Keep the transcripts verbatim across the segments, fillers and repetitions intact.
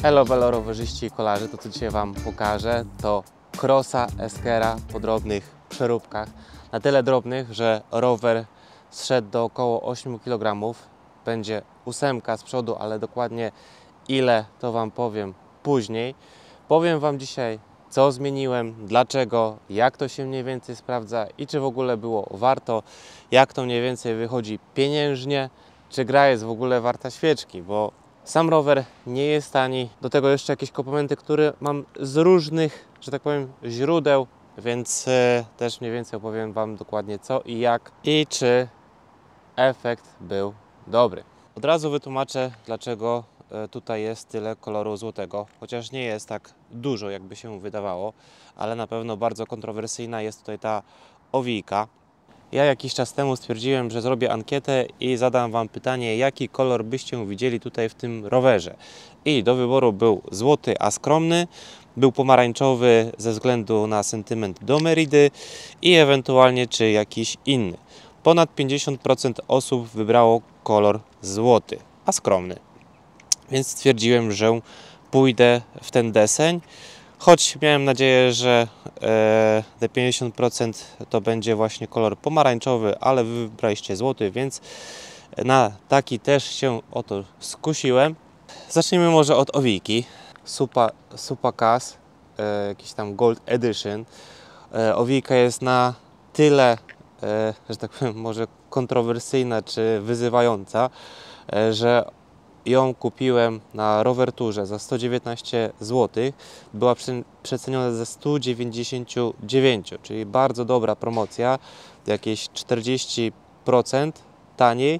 Elo, velo, rowerzyści i kolarze, to co dzisiaj Wam pokażę, to Crossa Eskera po drobnych przeróbkach. Na tyle drobnych, że rower zszedł do około ośmiu kilogramów. Będzie ósemka z przodu, ale dokładnie ile, to Wam powiem później. Powiem Wam dzisiaj, co zmieniłem, dlaczego, jak to się mniej więcej sprawdza i czy w ogóle było warto, jak to mniej więcej wychodzi pieniężnie, czy gra jest w ogóle warta świeczki, bo sam rower nie jest tani, do tego jeszcze jakieś komponenty, które mam z różnych, że tak powiem, źródeł, więc e, też mniej więcej opowiem Wam dokładnie co i jak i czy efekt był dobry. Od razu wytłumaczę, dlaczego e, tutaj jest tyle koloru złotego, chociaż nie jest tak dużo, jakby się wydawało, ale na pewno bardzo kontrowersyjna jest tutaj ta owijka. Ja jakiś czas temu stwierdziłem, że zrobię ankietę i zadam Wam pytanie, jaki kolor byście widzieli tutaj w tym rowerze. I do wyboru był złoty, a skromny, był pomarańczowy ze względu na sentyment do Meridy i ewentualnie czy jakiś inny. Ponad pięćdziesiąt procent osób wybrało kolor złoty, a skromny. Więc stwierdziłem, że pójdę w ten deseń. Choć miałem nadzieję, że e, te pięćdziesiąt procent to będzie właśnie kolor pomarańczowy, ale wy wybraliście złoty, więc na taki też się o to skusiłem. Zacznijmy może od owijki. Supa, Supa Cas, e, jakiś tam Gold Edition. E, owijka jest na tyle, e, że tak powiem, może kontrowersyjna czy wyzywająca, e, że ją kupiłem na Rowerturze za sto dziewiętnaście złotych. Była przeceniona ze sto dziewięćdziesiąt dziewięć, czyli bardzo dobra promocja, jakieś czterdzieści procent taniej,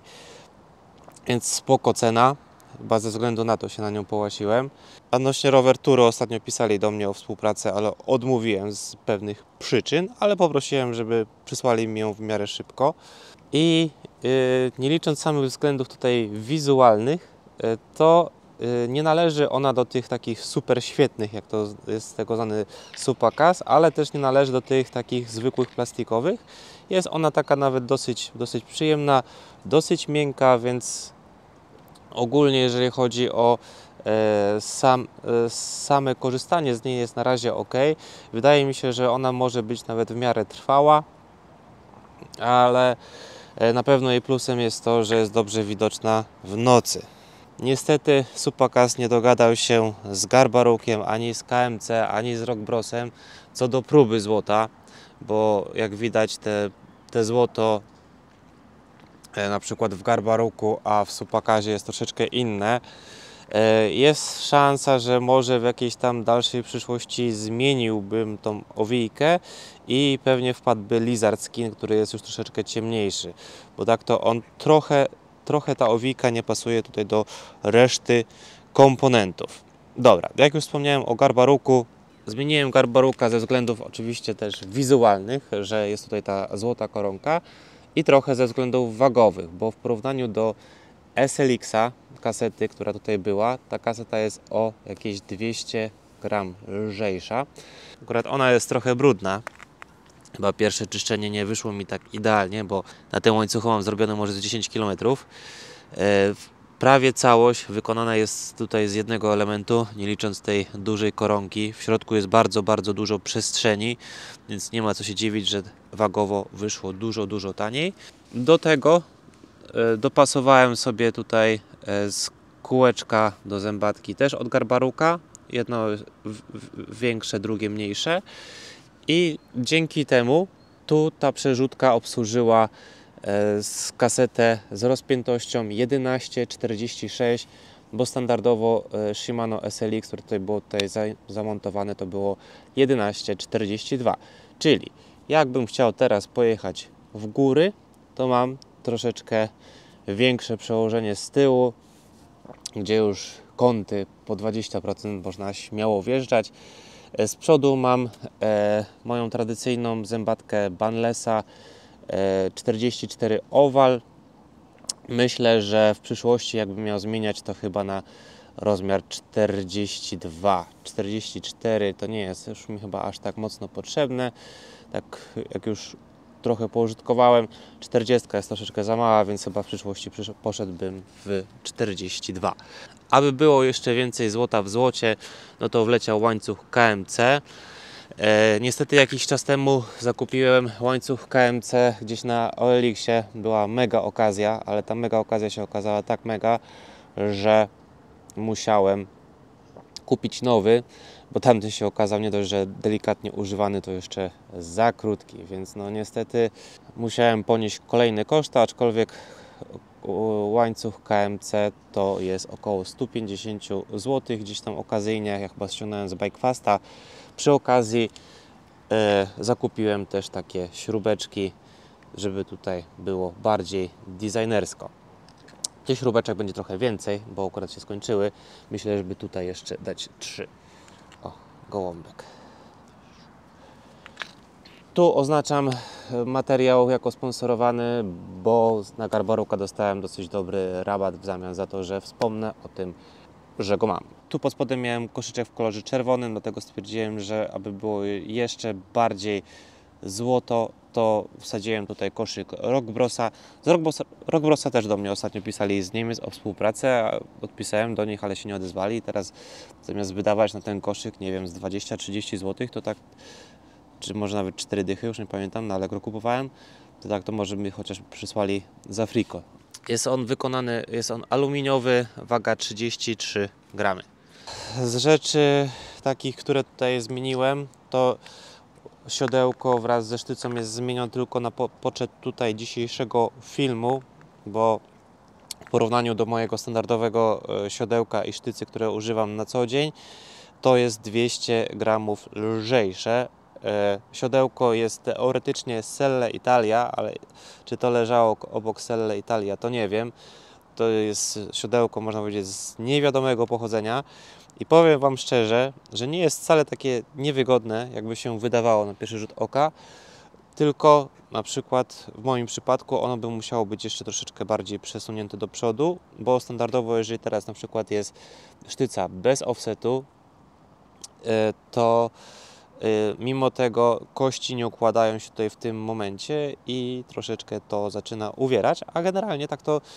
więc spoko cena, chyba ze względu na to się na nią połasiłem. Odnośnie Rowertury ostatnio pisali do mnie o współpracę, ale odmówiłem z pewnych przyczyn, ale poprosiłem, żeby przysłali mi ją w miarę szybko. I yy, nie licząc samych względów tutaj wizualnych, to nie należy ona do tych takich super świetnych, jak to jest tego znany Supa Cas, ale też nie należy do tych takich zwykłych plastikowych. Jest ona taka nawet dosyć, dosyć przyjemna, dosyć miękka, więc ogólnie jeżeli chodzi o e, sam, e, same korzystanie z niej jest na razie ok. Wydaje mi się, że ona może być nawet w miarę trwała, ale na pewno jej plusem jest to, że jest dobrze widoczna w nocy. Niestety Supa Cas nie dogadał się z Garbarukiem, ani z K M C, ani z Rockbrosem co do próby złota, bo jak widać te, te złoto na przykład w Garbaruku, a w Supa Casie jest troszeczkę inne. Jest szansa, że może w jakiejś tam dalszej przyszłości zmieniłbym tą owijkę i pewnie wpadłby Lizard Skin, który jest już troszeczkę ciemniejszy, bo tak to on trochę Trochę ta owijka nie pasuje tutaj do reszty komponentów. Dobra, jak już wspomniałem o Garbaruku, zmieniłem Garbaruka ze względów oczywiście też wizualnych, że jest tutaj ta złota koronka i trochę ze względów wagowych, bo w porównaniu do S L X-a, kasety, która tutaj była, ta kaseta jest o jakieś dwieście gram lżejsza. Akurat ona jest trochę brudna. Chyba pierwsze czyszczenie nie wyszło mi tak idealnie, bo na tym łańcuchu mam zrobione może z dziesięć kilometrów. Prawie całość wykonana jest tutaj z jednego elementu, nie licząc tej dużej koronki. W środku jest bardzo, bardzo dużo przestrzeni, więc nie ma co się dziwić, że wagowo wyszło dużo, dużo taniej. Do tego dopasowałem sobie tutaj z kółeczka do zębatki też od Garbaruka. Jedno większe, drugie mniejsze. I dzięki temu tu ta przerzutka obsłużyła z kasetę z rozpiętością jedenaście czterdzieści sześć, bo standardowo Shimano S L X, które tutaj było tutaj zamontowane, to było jedenaście czterdzieści dwa. Czyli jakbym chciał teraz pojechać w góry, to mam troszeczkę większe przełożenie z tyłu, gdzie już kąty po dwadzieścia procent można śmiało wjeżdżać. Z przodu mam e, moją tradycyjną zębatkę Banlessa e, czterdzieści cztery Oval. Myślę, że w przyszłości jakbym miał zmieniać, to chyba na rozmiar czterdzieści dwa. czterdzieści cztery to nie jest już mi chyba aż tak mocno potrzebne. Tak jak już trochę poużytkowałem. czterdzieści jest troszeczkę za mała, więc chyba w przyszłości poszedłbym w czterdzieści dwa. Aby było jeszcze więcej złota w złocie, no to wleciał łańcuch K M C. E, niestety jakiś czas temu zakupiłem łańcuch K M C gdzieś na O L X-ie. Była mega okazja, ale ta mega okazja się okazała tak mega, że musiałem kupić nowy, bo tamten się okazał nie dość, że delikatnie używany, to jeszcze za krótki, więc no niestety musiałem ponieść kolejne koszty, aczkolwiek łańcuch K M C to jest około sto pięćdziesiąt złotych, gdzieś tam okazyjnie, jak chyba ściągnąłem z Bikefasta. Przy okazji e, zakupiłem też takie śrubeczki, żeby tutaj było bardziej designersko. Tych śrubeczek będzie trochę więcej, bo akurat się skończyły. Myślę, żeby tutaj jeszcze dać trzy. O, gołąbek. Tu oznaczam materiał jako sponsorowany, bo na Garbaruka dostałem dosyć dobry rabat w zamian za to, że wspomnę o tym, że go mam. Tu pod spodem miałem koszyczek w kolorze czerwonym, dlatego stwierdziłem, że aby było jeszcze bardziej złoto, to wsadziłem tutaj koszyk Rockbrosa. Z Rockbrosa, Rockbrosa też do mnie ostatnio pisali z Niemiec o współpracę. Odpisałem do nich, ale się nie odezwali. Teraz zamiast wydawać na ten koszyk, nie wiem, z dwadzieścia trzydzieści złotych, to tak, czy może nawet cztery dychy, już nie pamiętam, na Allegro kupowałem, to tak to może mi chociaż przysłali za friko. Jest on wykonany, jest on aluminiowy, waga trzydzieści trzy gramy. Z rzeczy takich, które tutaj zmieniłem, to siodełko wraz ze sztycą jest zmienione tylko na po poczet tutaj dzisiejszego filmu, bo w porównaniu do mojego standardowego siodełka i sztycy, które używam na co dzień, to jest dwieście gramów lżejsze. Siodełko jest teoretycznie z Selle Italia, ale czy to leżało obok Selle Italia, to nie wiem. To jest siodełko, można powiedzieć, z niewiadomego pochodzenia. I powiem Wam szczerze, że nie jest wcale takie niewygodne, jakby się wydawało na pierwszy rzut oka, tylko na przykład w moim przypadku ono by musiało być jeszcze troszeczkę bardziej przesunięte do przodu, bo standardowo, jeżeli teraz na przykład jest sztyca bez offsetu, to mimo tego kości nie układają się tutaj w tym momencie i troszeczkę to zaczyna uwierać, a generalnie tak to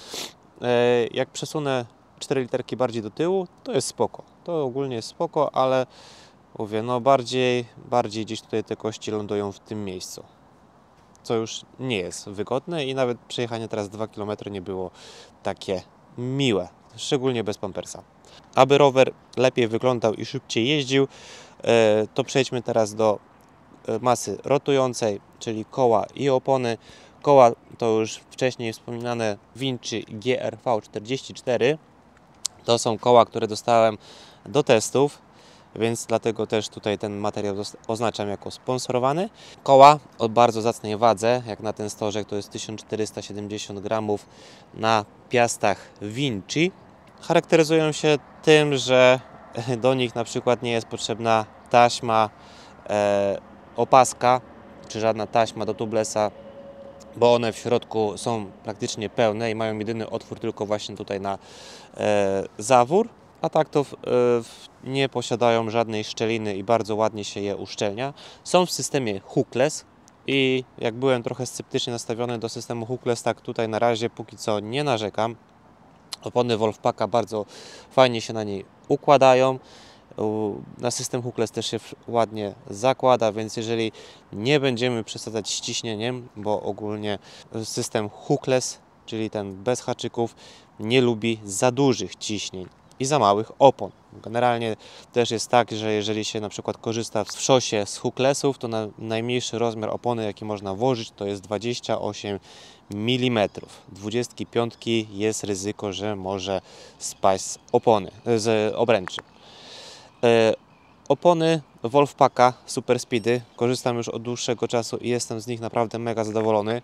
jak przesunę cztery literki bardziej do tyłu, to jest spoko. To ogólnie jest spoko, ale mówię, no bardziej, bardziej gdzieś tutaj te kości lądują w tym miejscu, co już nie jest wygodne i nawet przejechanie teraz dwa kilometry nie było takie miłe, szczególnie bez pampersa. Aby rower lepiej wyglądał i szybciej jeździł, to przejdźmy teraz do masy rotującej, czyli koła i opony. Koła to już wcześniej wspominane Vinci G R V czterdzieści cztery. To są koła, które dostałem do testów, więc dlatego też tutaj ten materiał oznaczam jako sponsorowany. Koła o bardzo zacnej wadze, jak na ten stożek to jest tysiąc czterysta siedemdziesiąt gramów na piastach Vinci. Charakteryzują się tym, że do nich na przykład nie jest potrzebna taśma, e, opaska, czy żadna taśma do tubelessa, bo one w środku są praktycznie pełne i mają jedyny otwór tylko właśnie tutaj na e, zawór, a tak to w, e, w, nie posiadają żadnej szczeliny i bardzo ładnie się je uszczelnia. Są w systemie hookless i jak byłem trochę sceptycznie nastawiony do systemu hookless, tak tutaj na razie póki co nie narzekam. Opony Wolfpacka bardzo fajnie się na niej układają. Na system hookless też się ładnie zakłada, więc jeżeli nie będziemy przesadzać z ciśnieniem, bo ogólnie system hookless, czyli ten bez haczyków, nie lubi za dużych ciśnień i za małych opon. Generalnie też jest tak, że jeżeli się na przykład korzysta w szosie z hooklessów, to na najmniejszy rozmiar opony, jaki można włożyć, to jest dwadzieścia osiem milimetrów. dwudziestki piątki jest ryzyko, że może spaść z opony, z obręczy. E, opony Wolfpacka Super Speedy korzystam już od dłuższego czasu i jestem z nich naprawdę mega zadowolony.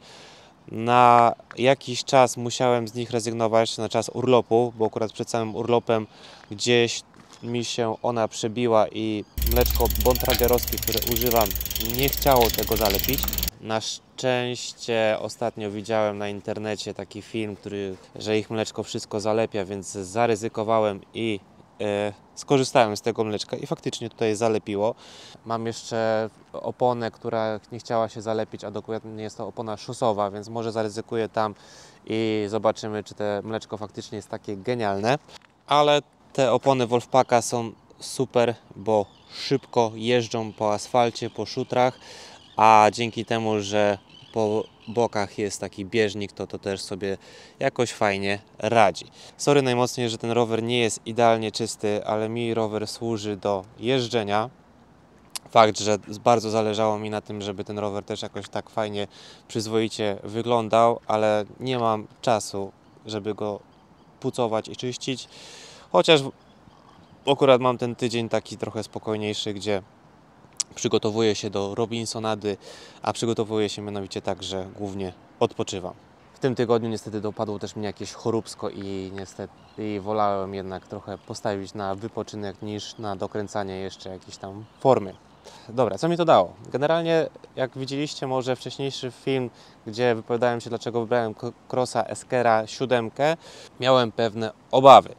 Na jakiś czas musiałem z nich rezygnować, na czas urlopu, bo akurat przed samym urlopem gdzieś mi się ona przebiła i mleczko bontragerowskie, które używam, nie chciało tego zalepić. Na szczęście ostatnio widziałem na internecie taki film, który, że ich mleczko wszystko zalepia, więc zaryzykowałem i e, skorzystałem z tego mleczka i faktycznie tutaj zalepiło. Mam jeszcze oponę, która nie chciała się zalepić, a dokładnie jest to opona szosowa, więc może zaryzykuję tam i zobaczymy, czy te mleczko faktycznie jest takie genialne. Ale te opony Wolfpacka są super, bo szybko jeżdżą po asfalcie, po szutrach, a dzięki temu, że po bokach jest taki bieżnik, to to też sobie jakoś fajnie radzi. Sorry najmocniej, że ten rower nie jest idealnie czysty, ale mi rower służy do jeżdżenia. Fakt, że bardzo zależało mi na tym, żeby ten rower też jakoś tak fajnie, przyzwoicie wyglądał, ale nie mam czasu, żeby go pucować i czyścić. Chociaż akurat mam ten tydzień taki trochę spokojniejszy, gdzie przygotowuję się do Robinsonady, a przygotowuję się mianowicie tak, że głównie odpoczywam. W tym tygodniu niestety dopadło też mnie jakieś choróbsko i niestety i wolałem jednak trochę postawić na wypoczynek niż na dokręcanie jeszcze jakiejś tam formy. Dobra, co mi to dało? Generalnie, jak widzieliście może wcześniejszy film, gdzie wypowiadałem się, dlaczego wybrałem Crossa Eskera siedem, miałem pewne obawy,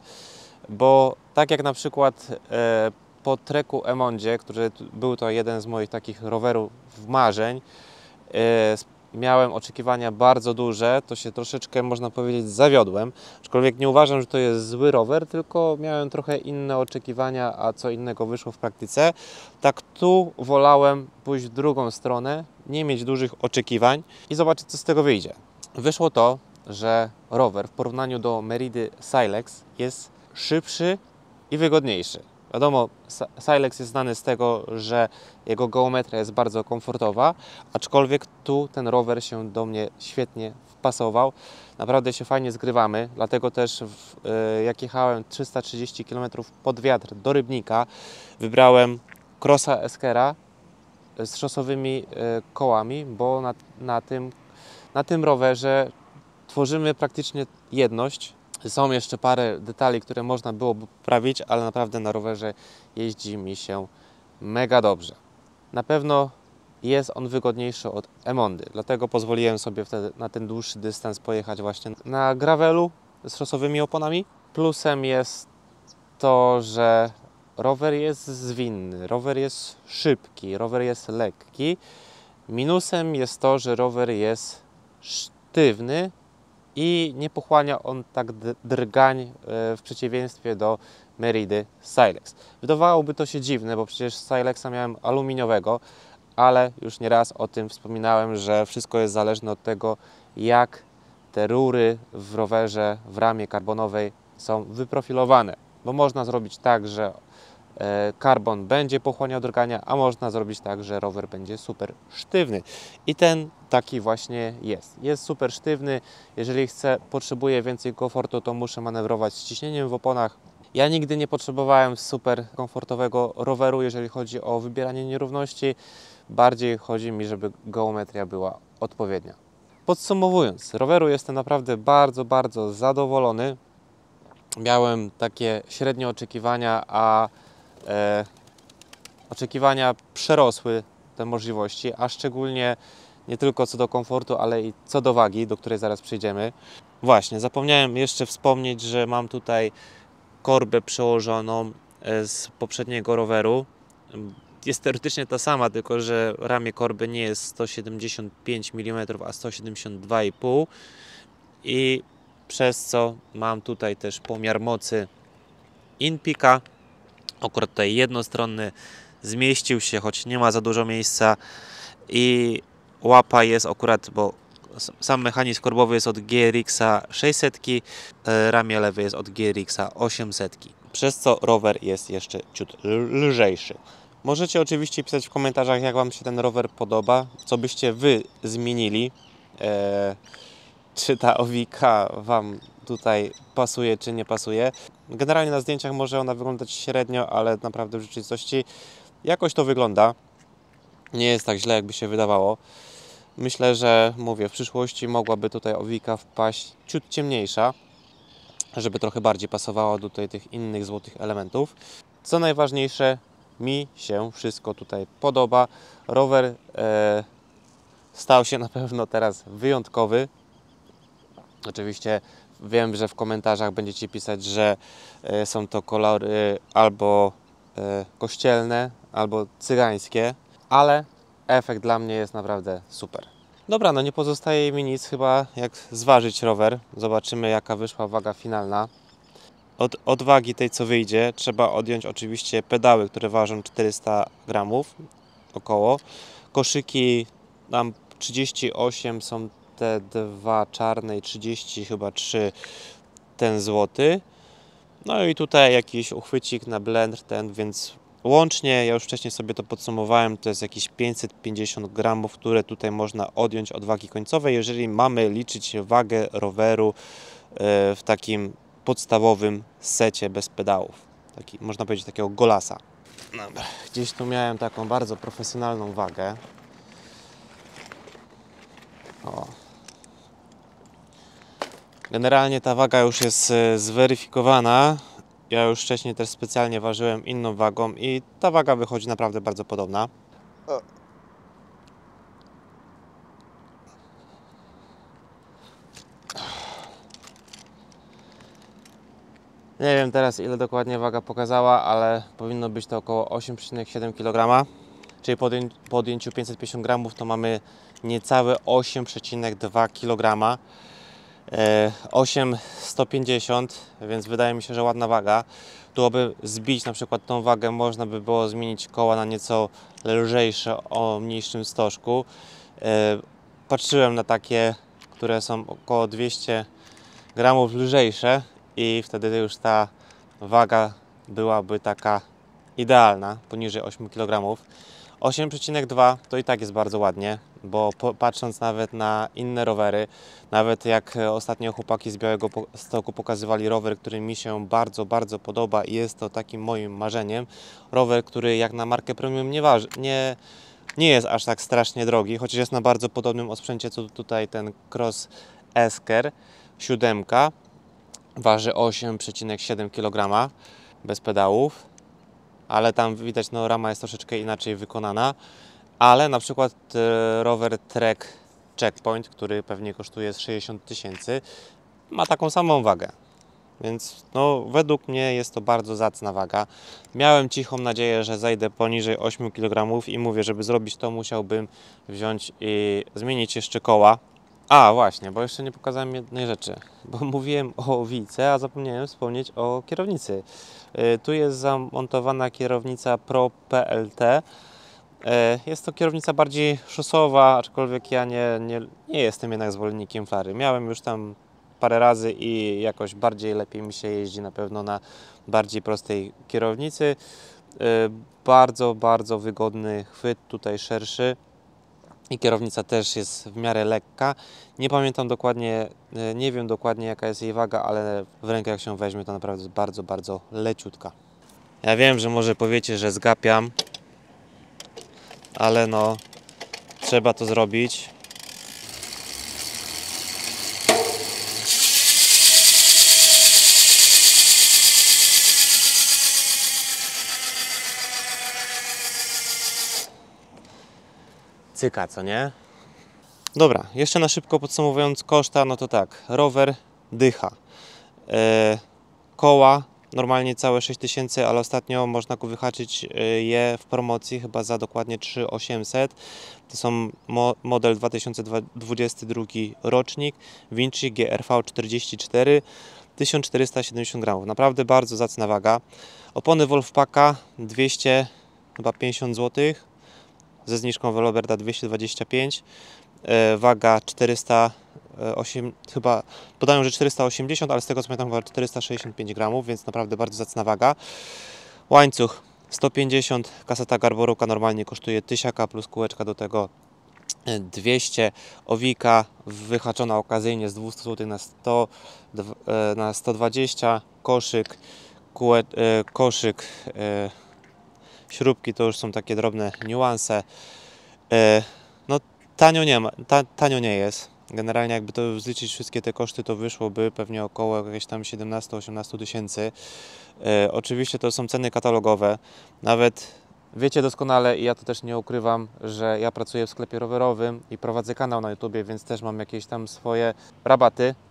bo tak jak na przykład e, po treku Emondzie, który był to jeden z moich takich rowerów marzeń, e, miałem oczekiwania bardzo duże, to się troszeczkę, można powiedzieć, zawiodłem. Aczkolwiek nie uważam, że to jest zły rower, tylko miałem trochę inne oczekiwania, a co innego wyszło w praktyce. Tak tu wolałem pójść w drugą stronę, nie mieć dużych oczekiwań i zobaczyć, co z tego wyjdzie. Wyszło to, że rower w porównaniu do Meridy Silex jest szybszy i wygodniejszy. Wiadomo, Silex jest znany z tego, że jego geometria jest bardzo komfortowa, aczkolwiek tu ten rower się do mnie świetnie wpasował. Naprawdę się fajnie zgrywamy, dlatego też w, jak jechałem trzysta trzydzieści kilometrów pod wiatr do Rybnika, wybrałem Crossa Eskera z szosowymi kołami, bo na, na, tym, na tym rowerze tworzymy praktycznie jedność. Są jeszcze parę detali, które można byłoby poprawić, ale naprawdę na rowerze jeździ mi się mega dobrze. Na pewno jest on wygodniejszy od Emondy, dlatego pozwoliłem sobie wtedy na ten dłuższy dystans pojechać właśnie na gravelu z szosowymi oponami. Plusem jest to, że rower jest zwinny, rower jest szybki, rower jest lekki. Minusem jest to, że rower jest sztywny i nie pochłania on tak drgań w przeciwieństwie do Meridy Silex. Wydawałoby to się dziwne, bo przecież Silexa miałem aluminiowego, ale już nieraz o tym wspominałem, że wszystko jest zależne od tego, jak te rury w rowerze, w ramie karbonowej są wyprofilowane. Bo można zrobić tak, że karbon będzie pochłaniał drgania, a można zrobić tak, że rower będzie super sztywny. I ten taki właśnie jest. Jest super sztywny. Jeżeli chcę, potrzebuję więcej komfortu, to muszę manewrować z ciśnieniem w oponach. Ja nigdy nie potrzebowałem super komfortowego roweru, jeżeli chodzi o wybieranie nierówności. Bardziej chodzi mi, żeby geometria była odpowiednia. Podsumowując, roweru jestem naprawdę bardzo, bardzo zadowolony. Miałem takie średnie oczekiwania, a e, oczekiwania przerosły te możliwości, a szczególnie nie tylko co do komfortu, ale i co do wagi, do której zaraz przejdziemy. Właśnie, zapomniałem jeszcze wspomnieć, że mam tutaj korbę przełożoną z poprzedniego roweru. Jest teoretycznie ta sama, tylko że ramię korby nie jest sto siedemdziesiąt pięć milimetrów, a sto siedemdziesiąt dwa i pół i przez co mam tutaj też pomiar mocy InPeaka. Akurat tutaj jednostronny zmieścił się, choć nie ma za dużo miejsca i łapa jest akurat, bo sam mechanizm korbowy jest od G R X-a sześćset, ramię lewe jest od G R X-a osiemset, przez co rower jest jeszcze ciut lżejszy. Możecie oczywiście pisać w komentarzach, jak Wam się ten rower podoba, co byście Wy zmienili, eee, czy ta owika Wam tutaj pasuje, czy nie pasuje. Generalnie na zdjęciach może ona wyglądać średnio, ale naprawdę w rzeczywistości jakoś to wygląda. Nie jest tak źle, jakby się wydawało. Myślę, że mówię, w przyszłości mogłaby tutaj owika wpaść ciut ciemniejsza, żeby trochę bardziej pasowała do tutaj tych innych złotych elementów. Co najważniejsze, mi się wszystko tutaj podoba. Rower e, stał się na pewno teraz wyjątkowy. Oczywiście wiem, że w komentarzach będziecie pisać, że e, są to kolory albo e, kościelne, albo cygańskie, ale efekt dla mnie jest naprawdę super. Dobra, no nie pozostaje mi nic chyba jak zważyć rower. Zobaczymy, jaka wyszła waga finalna. Od, od wagi tej, co wyjdzie, trzeba odjąć oczywiście pedały, które ważą czterysta gramów około. Koszyki tam trzydzieści osiem są te dwa czarne i trzydzieści chyba trzy ten złoty. No i tutaj jakiś uchwycik na blender ten, więc łącznie, ja już wcześniej sobie to podsumowałem, to jest jakieś pięćset pięćdziesiąt gramów, które tutaj można odjąć od wagi końcowej, jeżeli mamy liczyć wagę roweru w takim podstawowym secie bez pedałów. Taki, można powiedzieć, takiego golasa. Dobra. Gdzieś tu miałem taką bardzo profesjonalną wagę. O. Generalnie ta waga już jest zweryfikowana. Ja już wcześniej też specjalnie ważyłem inną wagą i ta waga wychodzi naprawdę bardzo podobna. O. Nie wiem teraz, ile dokładnie waga pokazała, ale powinno być to około osiem przecinek siedem kilograma. Czyli po odjęciu pięćset pięćdziesiąt gramów to mamy niecałe osiem przecinek dwa kilograma. osiem tysięcy sto pięćdziesiąt, więc wydaje mi się, że ładna waga. Tu, aby zbić na przykład tą wagę, można by było zmienić koła na nieco lżejsze o mniejszym stożku. Patrzyłem na takie, które są około dwieście gramów lżejsze i wtedy już ta waga byłaby taka idealna, poniżej ośmiu kilogramów. osiem przecinek dwa to i tak jest bardzo ładnie, bo po, patrząc nawet na inne rowery, nawet jak ostatnio chłopaki z Białego Stoku pokazywali rower, który mi się bardzo, bardzo podoba i jest to takim moim marzeniem. Rower, który jak na markę premium nie, waży, nie, nie jest aż tak strasznie drogi, chociaż jest na bardzo podobnym osprzęcie co tutaj ten Cross Esker siedem. Waży osiem przecinek siedem kilograma bez pedałów. Ale tam widać, no rama jest troszeczkę inaczej wykonana, ale na przykład e, rower Trek Checkpoint, który pewnie kosztuje sześćdziesiąt tysięcy, ma taką samą wagę, więc no według mnie jest to bardzo zacna waga. Miałem cichą nadzieję, że zejdę poniżej ośmiu kilogramów i mówię, żeby zrobić to, musiałbym wziąć i zmienić jeszcze koła. A właśnie, bo jeszcze nie pokazałem jednej rzeczy, bo mówiłem o wijce, a zapomniałem wspomnieć o kierownicy. Tu jest zamontowana kierownica Pro P L T. Jest to kierownica bardziej szosowa, aczkolwiek ja nie, nie, nie jestem jednak zwolennikiem flary. Miałem już tam parę razy i jakoś bardziej lepiej mi się jeździ na pewno na bardziej prostej kierownicy. Bardzo, bardzo wygodny chwyt, tutaj szerszy. I kierownica też jest w miarę lekka. Nie pamiętam dokładnie, nie wiem dokładnie jaka jest jej waga, ale w rękę jak się weźmie, to naprawdę jest bardzo, bardzo leciutka. Ja wiem, że może powiecie, że zgapiam, ale no trzeba to zrobić. Cyka, co nie? Dobra, jeszcze na szybko podsumowując koszta, no to tak, rower dycha, e, koła normalnie całe sześć tysięcy, ale ostatnio można wyhaczyć je w promocji chyba za dokładnie trzy tysiące osiemset. To są mo model dwa tysiące dwudziesty drugi rocznik, Vinci G R V czterdzieści cztery, tysiąc czterysta siedemdziesiąt gramów, naprawdę bardzo zacna waga. Opony Wolfpacka dwieście pięćdziesiąt złotych. Ze zniżką Veloberta dwieście dwadzieścia pięć, e, waga czterysta osiem, chyba podają, że czterysta osiemdziesiąt, ale z tego co pamiętam chyba czterysta sześćdziesiąt pięć gramów, więc naprawdę bardzo zacna waga. Łańcuch sto pięćdziesiąt, kaseta Garboruka normalnie kosztuje tysiaka plus kółeczka do tego dwieście, owika wyhaczona okazyjnie z dwieście złotych na sto, na sto dwadzieścia, koszyk, kółe, koszyk, śrubki to już są takie drobne niuanse. No tanio nie ma, ta, tanio nie jest. Generalnie jakby to zliczyć wszystkie te koszty, to wyszłoby pewnie około jakieś tam siedemnaście osiemnaście tysięcy. Oczywiście to są ceny katalogowe. Nawet wiecie doskonale i ja to też nie ukrywam, że ja pracuję w sklepie rowerowym i prowadzę kanał na YouTubie, więc też mam jakieś tam swoje rabaty.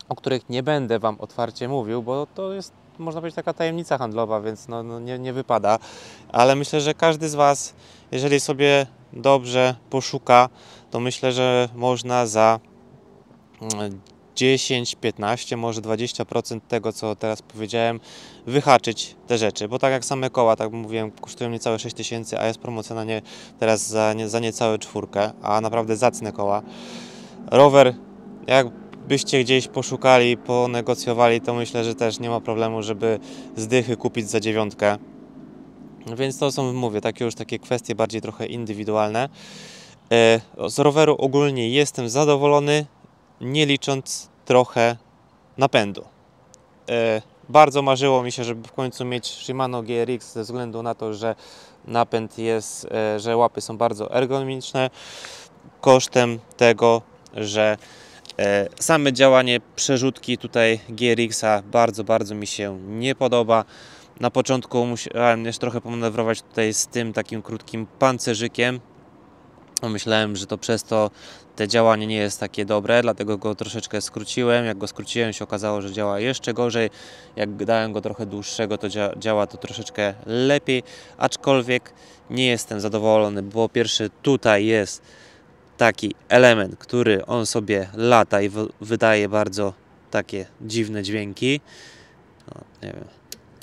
o których nie będę Wam otwarcie mówił, bo to jest, można powiedzieć, taka tajemnica handlowa, więc no, no nie, nie wypada. Ale myślę, że każdy z Was, jeżeli sobie dobrze poszuka, to myślę, że można za dziesięć, piętnaście, może dwadzieścia procent tego, co teraz powiedziałem, wyhaczyć te rzeczy, bo tak jak same koła, tak jak mówiłem, kosztują niecałe sześć tysięcy, a jest promocja na nie teraz za, nie, za niecałe czwórkę, a naprawdę zacne koła. Rower, jakbyście gdzieś poszukali, ponegocjowali, to myślę, że też nie ma problemu, żeby z dychy kupić za dziewiątkę. Więc to są, mówię, takie już takie kwestie bardziej trochę indywidualne. Z roweru ogólnie jestem zadowolony, nie licząc trochę napędu. E, bardzo marzyło mi się, żeby w końcu mieć Shimano G R X ze względu na to, że napęd jest, e, że łapy są bardzo ergonomiczne, kosztem tego, że e, same działanie przerzutki tutaj G R X-a bardzo, bardzo mi się nie podoba. Na początku musiałem jeszcze trochę pomanewrować tutaj z tym takim krótkim pancerzykiem. Myślałem, że to przez to te działanie nie jest takie dobre, dlatego go troszeczkę skróciłem. Jak go skróciłem, się okazało, że działa jeszcze gorzej. Jak dałem go trochę dłuższego, to dzia działa to troszeczkę lepiej, aczkolwiek nie jestem zadowolony, bo po pierwsze tutaj jest taki element, który on sobie lata i wydaje bardzo takie dziwne dźwięki. No, nie wiem.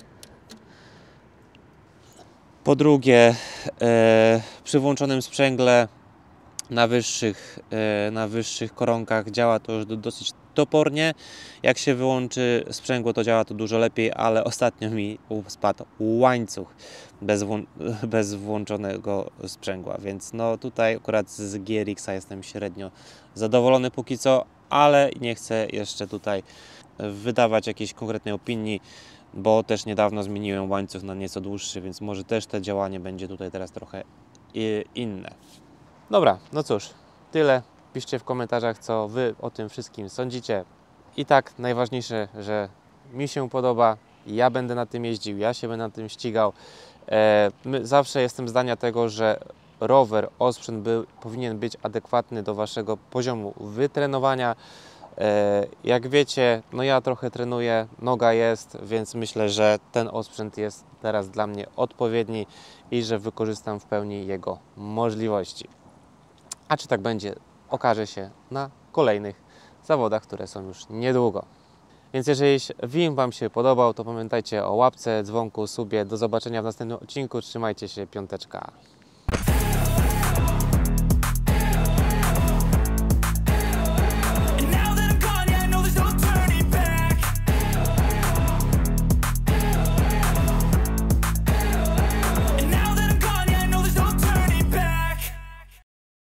Po drugie, e, przy włączonym sprzęgle na wyższych, e, na wyższych koronkach działa to już dosyć topornie. Jak się wyłączy sprzęgło, to działa to dużo lepiej, ale ostatnio mi spadł łańcuch bez, bez włączonego sprzęgła, więc no tutaj akurat z G R X-a jestem średnio zadowolony póki co, ale nie chcę jeszcze tutaj wydawać jakiejś konkretnej opinii, bo też niedawno zmieniłem łańcuch na nieco dłuższy, więc może też to działanie będzie tutaj teraz trochę inne. Dobra, no cóż, tyle. Piszcie w komentarzach, co Wy o tym wszystkim sądzicie. I tak najważniejsze, że mi się podoba, ja będę na tym jeździł, ja się będę na tym ścigał. E, my, zawsze jestem zdania tego, że rower, osprzęt by, powinien być adekwatny do Waszego poziomu wytrenowania. E, jak wiecie, no ja trochę trenuję, noga jest, więc myślę, że ten osprzęt jest teraz dla mnie odpowiedni i że wykorzystam w pełni jego możliwości. A czy tak będzie, okaże się na kolejnych zawodach, które są już niedługo. Więc jeżeli film Wam się podobał, to pamiętajcie o łapce, dzwonku, subie. Do zobaczenia w następnym odcinku. Trzymajcie się, piąteczka.